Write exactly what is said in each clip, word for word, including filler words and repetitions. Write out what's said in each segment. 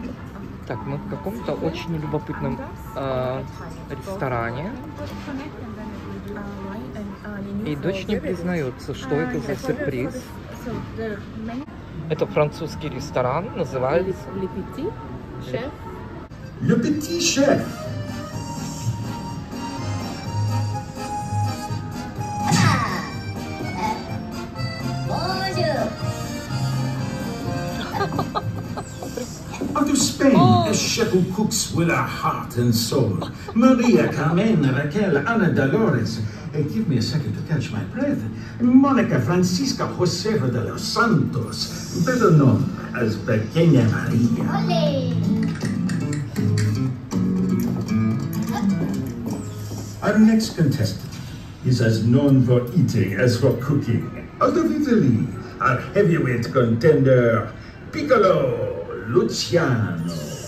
Так, мы в каком-то очень любопытном э, ресторане. И дочь не признается, что это за сюрприз. Это французский ресторан, называется Le Petit Chef. Le Petit Chef. Out of Spain, oh. A chef who cooks with her heart and soul. Maria, Carmen, Raquel, Ana Dolores. Hey, give me a second to catch my breath. Monica Francisca Josefa de los Santos, better known as Pequeña Maria. Olé. Our next contestant is as known for eating as for cooking. Out of Italy, our heavyweight contender, Piccolo Luciano.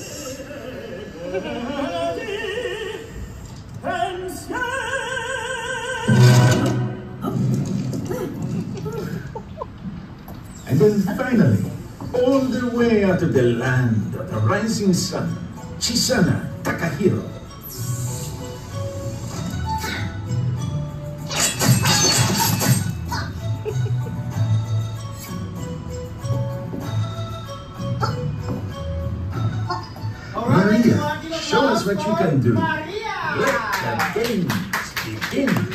And then finally, all the way out of the land of the rising sun, Chisana Takahiro. Maria, show us what you can do. Let the games begin.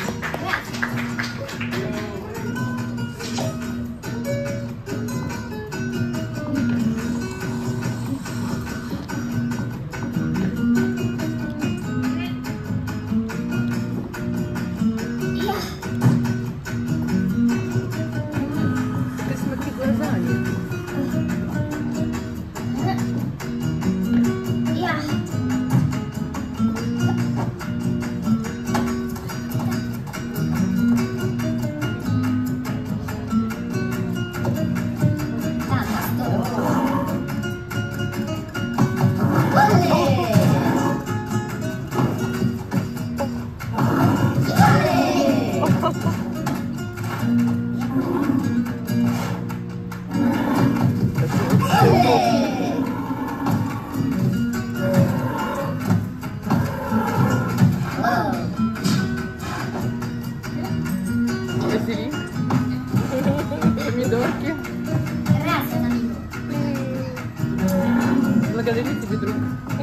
Помидорки. Благодарю тебе, друг.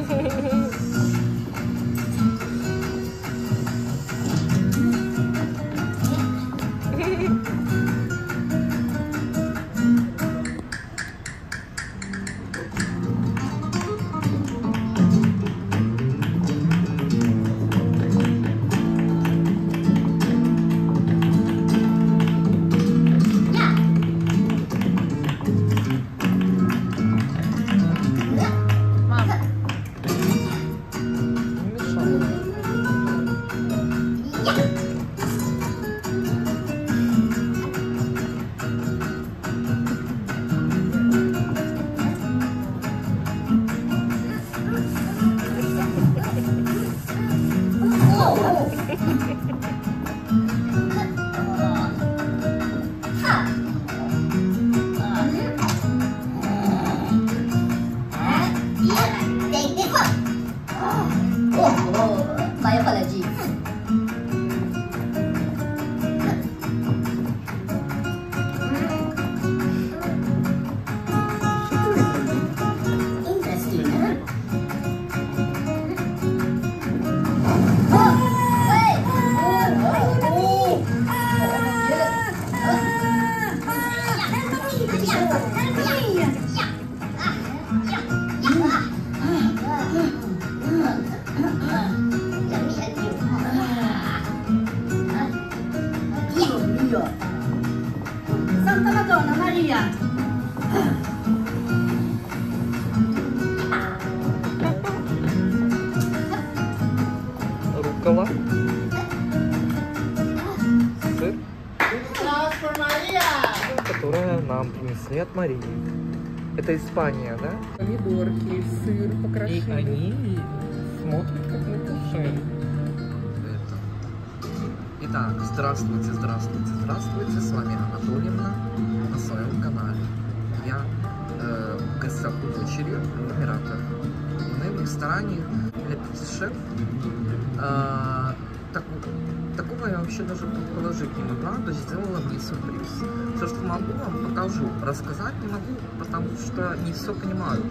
Santa Madonna Maria. Руккола. Сыр. Которое нам принесли от Марии. Это Испания, да? Помидорки, сыр, покрашенный. И они смотрят, как мы кушаем. Итак, здравствуйте, здравствуйте, здравствуйте. С вами Анатольевна на своем канале. я э, в гостях у дочери в Эмиратах. Мы в ресторане для пяти-шеф. Э, так, такого я вообще даже предположить не могла, то есть сделала мне сюрприз. Все, что могу, вам покажу. Рассказать не могу, потому что не все понимаю.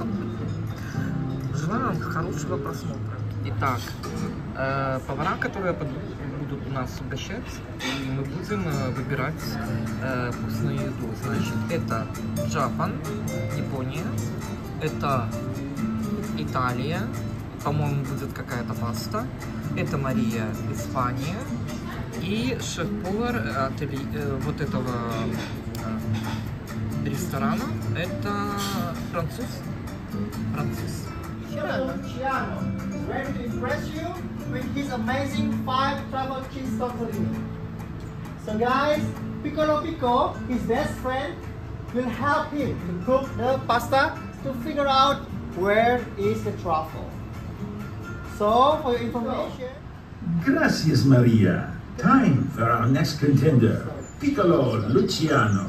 Желаю вам хорошего просмотра. Итак, э, повара, которые будут у нас угощать, и мы будем э, выбирать э, вкусную еду. Значит, это Джапан, Япония, это Италия, по-моему, будет какая-то паста, это Мария, Испания, и шеф-повар ателье, э, вот этого э, ресторана, это француз. Француз. Luciano is ready to impress you with his amazing five travel cheese tortellini. So guys, Piccolo Pico, his best friend, will help him to cook the pasta to figure out where is the truffle. So for your information... Gracias, Maria. Time for our next contender, Piccolo Luciano.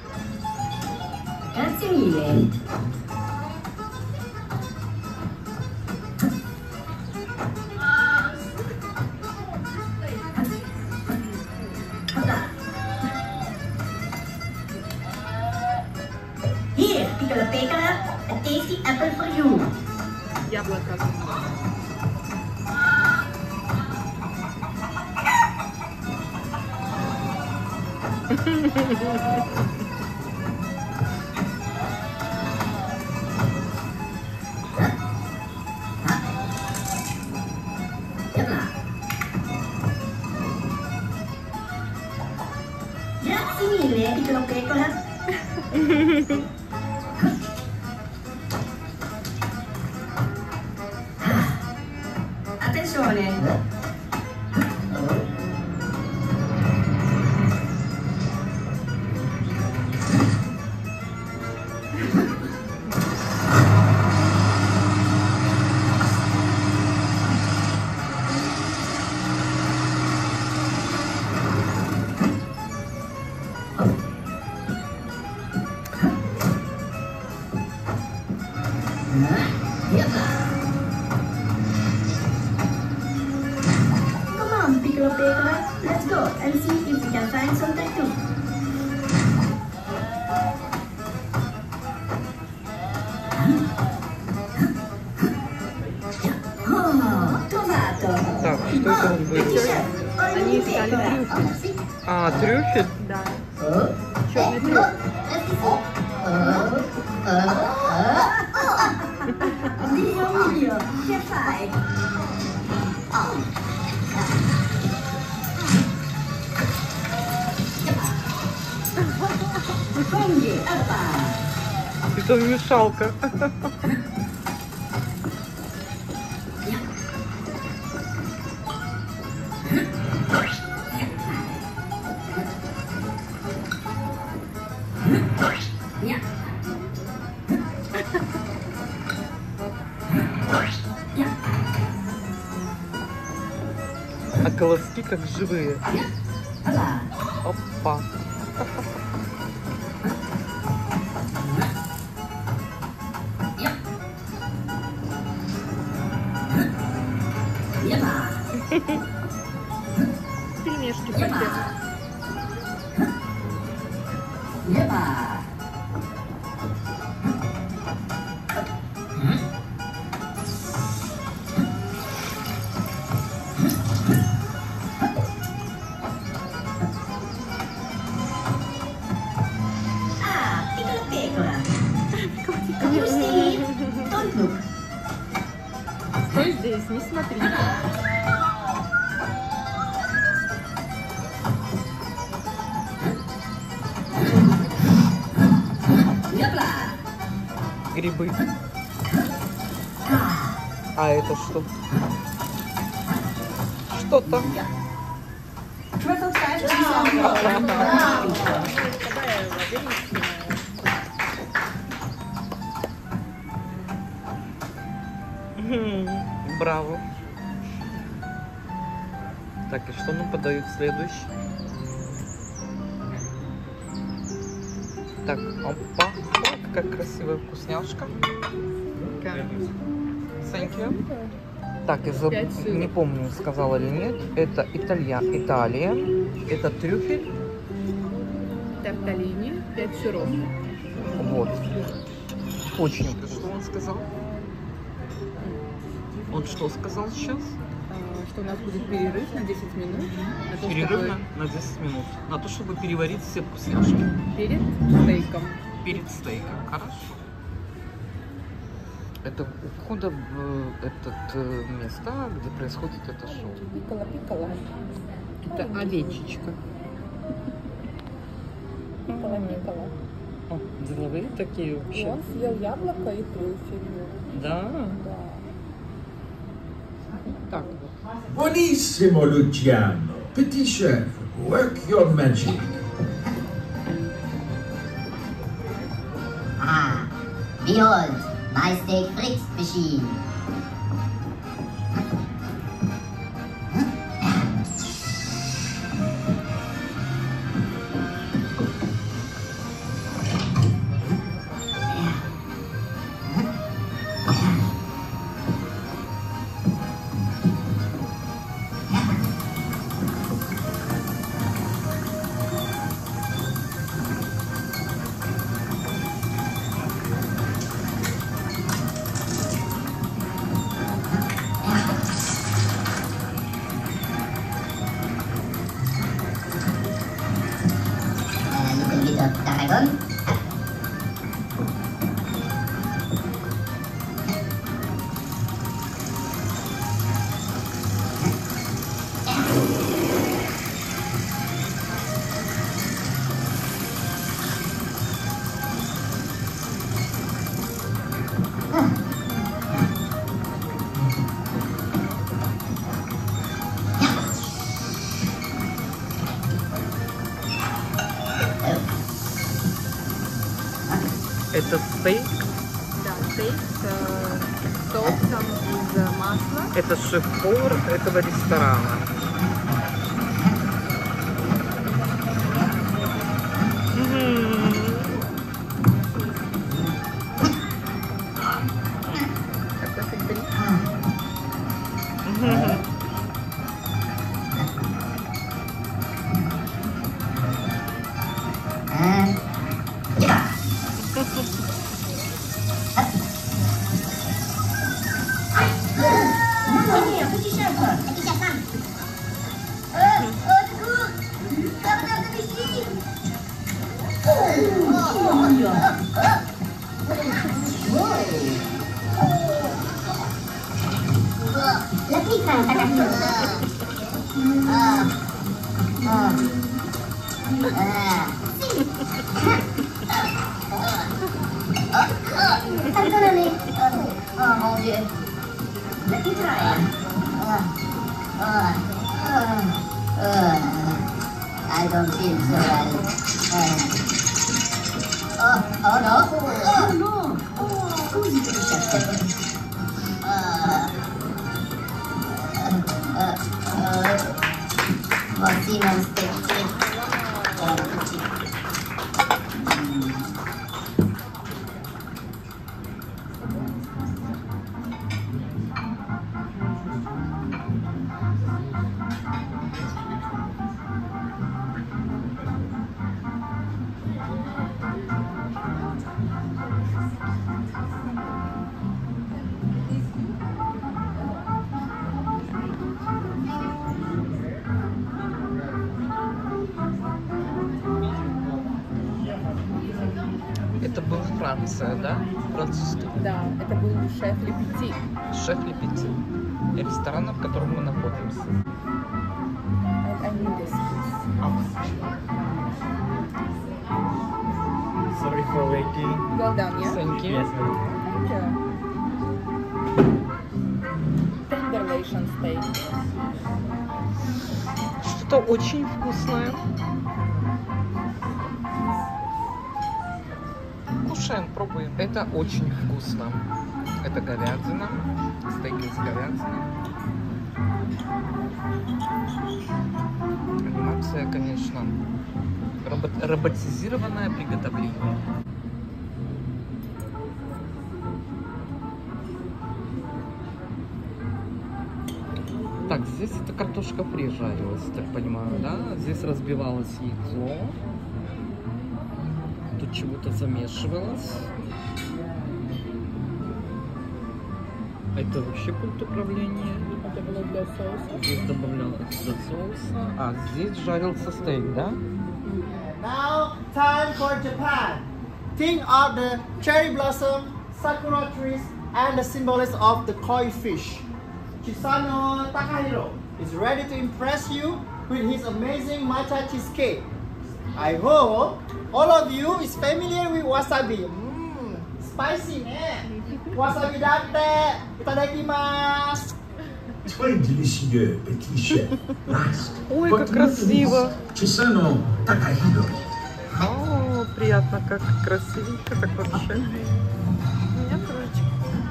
Grazie mille. Here, Piccolo Pecora, a tasty apple for you. Яблоко. Grazie mille, Piccolo Pecora. Attenzione! Come on, Piccolo Pecora, let's go and see if we can find some tattoo. Oh, trovato! Так, что это он будет? Они искали трюфель. А, трюфель? Да. Черный трюфель. Dio mio, che fai? Prendi, опа! Это мешалка. А колоски как живые. Опа. Пельмешки в пакет. Ah, Piccolo Pecora. You see? Don't look. Стой здесь, не смотри. Грибы. А это что? Что там? Triple five cheese on board. Браво. Так, и что нам подают следующий? Так, опа. Ой, какая красивая вкусняшка. Thank you. Так, я заб... не помню, сказала или нет. Это Италия, Италия. Это трюфель. Тарталини, пять сыров. Вот. Очень вкусно. Что он сказал? Он что сказал сейчас? А, Что у нас будет перерыв на десять минут. На то, Перерыв чтобы- на, на десять минут. На то, чтобы переварить все вкусняшки. Перед стейком. Перед стейком. Хорошо. Это у входа в этот э, место, где происходит это шоу. Пикала, пикала. Это овечечка. Пикала, пикала. О, деловые такие И вообще. он съел яблоко и трюфель. Да. Да. Так вот. Buonissimo, Luciano. Petit chef, work your magic. Ah, behold, my steak fritz machine. A little bit of tarragon. Это стейк. Да, стейк с соусом из масла. Это шеф-повар этого ресторана. Такой фигурин. Ah, yeah. Mamma petit chef. Petit chef, hein. Euh, au secours. Gardien de Vichy. La pizza è attaccata. Ah. Ah. Ah. Pardonami. Oh mon Dieu. La pizza è. Ah. Ah. Ah. Ah. I don't feel so well. Uh. Oh, oh no. Oh no. Oh, scusi petit chef. Ah. Uh, uh, voici mon steak frites. Это был Франция, да? Французский. Да, это был шеф Лепети. Шеф Лепети. Ресторан, в котором мы находимся. I, I need this, please. Sorry for waiting. Well done, yeah? Thank you. Yes, ma'am. Thank you. Tenderlation steak. Что-то очень вкусное. Кушаем, пробуем. Это очень вкусно. Это говядина. Стейк из говядины. Анимация, конечно, Робот, роботизированное приготовление. Так, здесь это картошка фри жарилась, так понимаю, да? Здесь разбивалось яйцо. Тут чего-то замешивалось. А это вообще пульт управления. Это было для соуса. Здесь добавлялось для соуса. А здесь жарился стейк, да? Now, time for Japan. Think of the cherry blossom, sakura trees, and the symbolism of the koi fish. Chisano Takahiro is ready to impress you with his amazing matcha cheesecake. I hope all of you is familiar with wasabi. Mmm, spicy, man. Wasabi datte, itadakimasu. Très délicieux, petit chef. Last. Ой, but как not красиво. least, Chisano Takahiro. О, приятно, как красивенько, как вообще. У меня кружечка.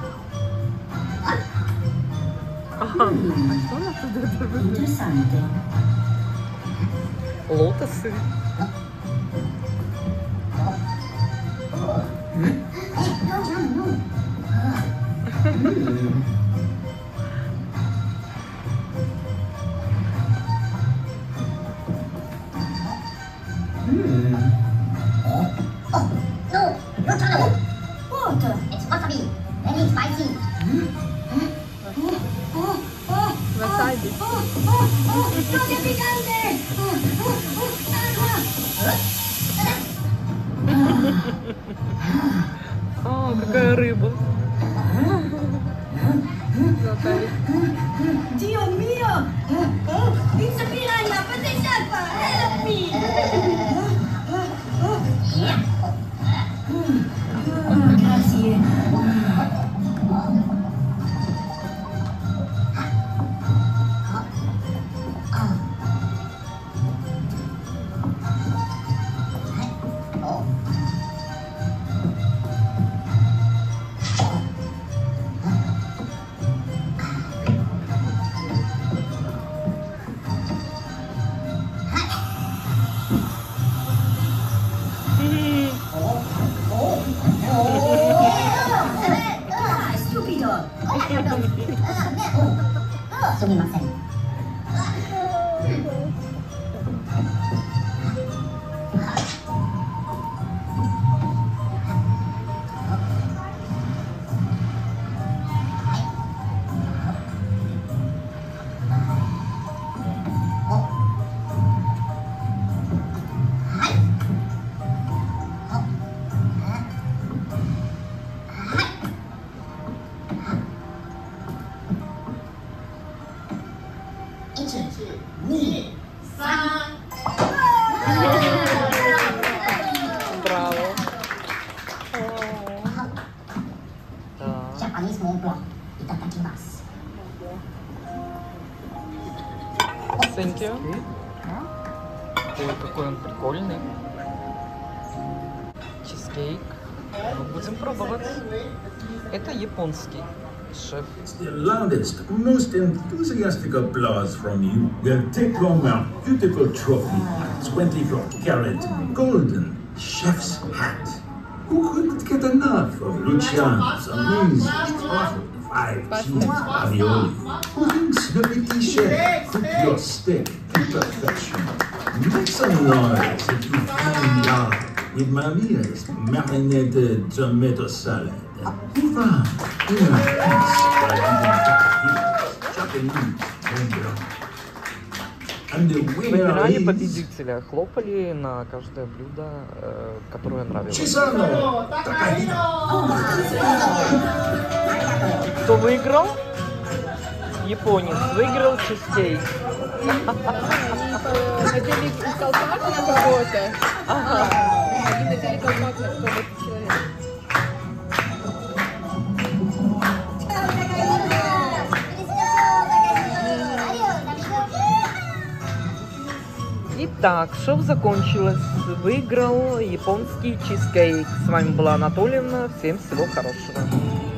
Ага. Что у нас тут это? Interessante. Лотосы. No, no trouble. What? It's wasabi. Very spicy. Васаби. Troche picante. А, какая рыба. Наталья. Dio mio! It's a piranha, but they suffer. Help me. Grazie. Ah, stupido. Sumimasen. Браво. Да. Japanese moblong. Itadakimasu. Thank you. Ой, какой он прикольный. Чизкейк. Мы будем пробовать. Это японский шеф. The loudest, most enthusiastic applause from you will take home our beautiful trophy, twenty-four carat golden chef's hat. Who couldn't get enough of Luciano's amazing truffled five cheese ravioli? Who thinks the petit chef cook your steak to perfection? Make some noise if you find love with Maria's marinated tomato salad. Hoorah! In a piece by eating Japanese restaurant. And the winner Выбирали is победителя, хлопали на каждое блюдо, э, которое нравилось. Chisano Takahiro. Кто выиграл? Японец. Выиграл чизкейк. Надели колпак на кого-то. Они надели колпак на какого-то человека. Итак, шоу закончилось. Выиграл японский чизкейк. С вами была Анатольевна. Всем всего хорошего.